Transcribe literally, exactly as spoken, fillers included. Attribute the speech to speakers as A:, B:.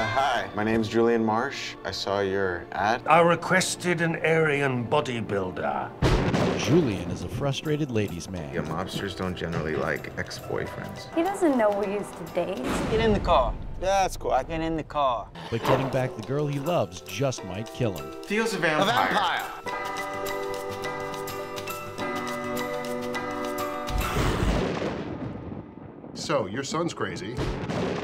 A: hi. My name's Julian Marsh. I saw your ad.
B: I requested an Aryan bodybuilder.
C: Julian is a frustrated ladies' man.
A: Yeah, mobsters don't generally like ex-boyfriends.
D: He doesn't know we used to date.
E: Get in the car.
A: Yeah, that's cool. I
E: Get in the car.
C: But getting back the girl he loves just might kill him.
A: Theo's a vampire.
E: A vampire.
F: So, your son's crazy.